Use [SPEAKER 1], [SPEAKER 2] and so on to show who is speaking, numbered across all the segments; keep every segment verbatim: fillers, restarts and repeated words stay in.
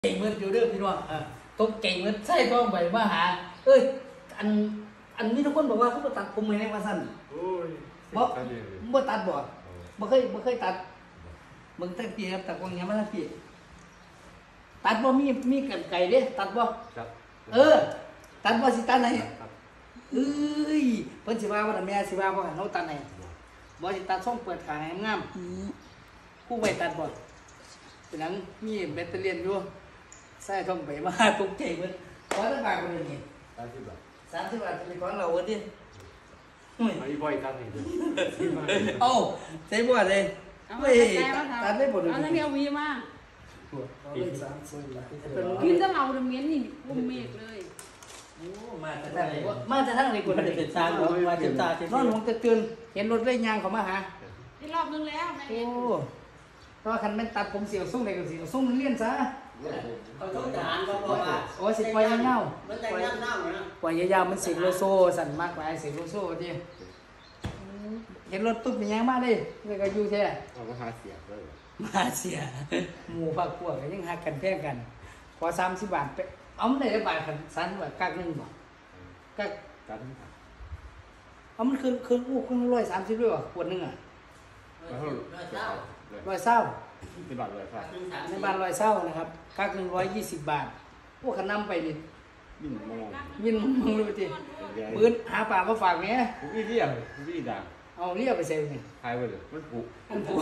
[SPEAKER 1] เก่งเหมือนอยู่เรื่องพี่น้องอ่าตกเก่งเหมือนใช่ต้องไปมาหาเอ้ยอันอันนี้ทุกคนบอกว่าเขาตัดผมไม่ได้มาสั้นบ่บ่ตัดบ่บ่เคยบ่เคยตัดมึงตั้งปีครับตัดกองเงี้ยมาตั้งปีตัดบ่มีมีกันไก่เด้ตัดบ่เออตัดบ่สิตัดไหนเอ้ยเพิ่นสิว่าว่าแม่สิว่าบ่ให้เฮาตัดไหนบ่สิตัดส่งเปิดขายงามผู้ไว้ตัดบ่เป็นหนังมีแบตเตอรี่อยู่ใส่ท่องไปมาตกใจเหมือนขอตั้งบาทคนนี้สามสิบบาทสามสิบบาทจะเป็นของเราวันนี้
[SPEAKER 2] ไม่บ่อยตัดนี่
[SPEAKER 1] เอ้าใช่บ่เลยเฮ้ยตัดได้หมดเลย
[SPEAKER 3] เอาทั้งเดียววีมากินจะเอาเมียนนี่บุ้มเมฆเลย
[SPEAKER 1] มาจะทั้งไหนมาจะทั้งไหนคนเด็ดชาหรอมาเจ็บตาเจ็บนอนหงจะเตือนเห็นรถได้ยางเขามาหา
[SPEAKER 3] ได้รอบนึงแล้ว
[SPEAKER 1] โอ้เพราะคันแม่ตัดผมเสียวส่งในกับเสียวส่งเลี่ยนซะ
[SPEAKER 4] เขาต้องทหารเขาบอกว่า
[SPEAKER 1] โอ้สิปล่อยเงา
[SPEAKER 4] มันแต่งเงานะ
[SPEAKER 1] ปล่อยยาวๆมันเสียงโลโซสั่นมากกว่าเสียงโลโซที่เห็นรถตุ๊บเป็นยังมาเลยนี่ก็อยู่แท้
[SPEAKER 2] เอามาหาเสียเลย
[SPEAKER 1] มาเสียหมู่พักพวกก็ยังหักกันแพงกันขอสามสิบบาทไปเอาไม่ได้บาทขันสันบาทกักนึงบ่กัก
[SPEAKER 2] กัน
[SPEAKER 1] เอามันคืนคืนอู้คืนร้อยสามสิบด้วยวะขวดนึงอ่ะร้อยเศร้า
[SPEAKER 2] ในบ้านร้อยเศร้า
[SPEAKER 1] ในบ้านร้อยเศร้านะครับกักหนึ่งร้อยยี่สิบบาทพวกขนำไปนี่
[SPEAKER 2] ยินมอง
[SPEAKER 1] ยินมองดูทีปืนหาปลามาฝากแม่
[SPEAKER 2] พี่เรียกพี่ด่า
[SPEAKER 1] เอาเรียกไปเซ็นไง
[SPEAKER 2] หายไปเลยมันผูก
[SPEAKER 1] มันผูก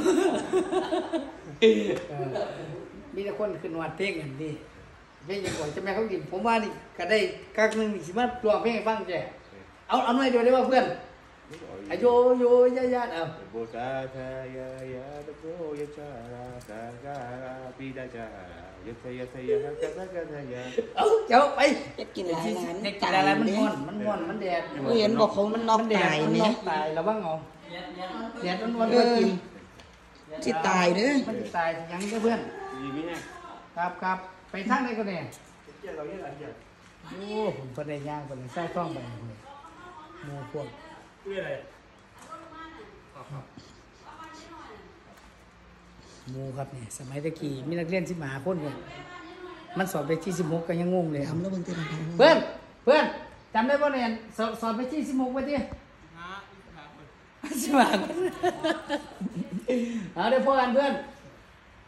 [SPEAKER 1] มีแต่คนขึ้นวัดเพลงกันดิเพลงอย่างก่อนจะแม่เขาดิบผมว่านี่ก็ได้กักหนึ่งสิมาลองเพลงให้ฟังแกเอาเอาหน่อยเดียวได้ว่าเพื่อนอโยโยยายาเอา
[SPEAKER 2] โบซาทายายาตะโบยาจาราตากาปีดาจายาทายาทายาตะกะทายา
[SPEAKER 1] เอาเจ้าไป
[SPEAKER 5] จะกินหลายร้าน
[SPEAKER 1] กินอะไรมันม่อนมันม่อนมันแดด
[SPEAKER 5] เห็นบอกเขามันนอกตาย
[SPEAKER 1] ไหมตายแล้วว่าเงาแดดมันม่อนก็กิน
[SPEAKER 5] ที่ตายเด้อ
[SPEAKER 1] มันจะตายยังเพื่อนครับครับไปทางไหนก็เนี่ยโอ้ผมคนในย่างคนในใส่ท้องไปหมูพวกหมูครับเนี่ยสมัยตะกี้มีนักเรียนที่มหาคนเนี่ยมันสอบไปที่สิบหกก็ยังงงเลย
[SPEAKER 5] ทำแล้วบางที
[SPEAKER 1] เพื่อนเพื่อนจำได้ป่ะเนี่ยสอบสอบไปที่สิบหกไปที่สิบหกเอาเดี๋ยวพอกันเพื่อน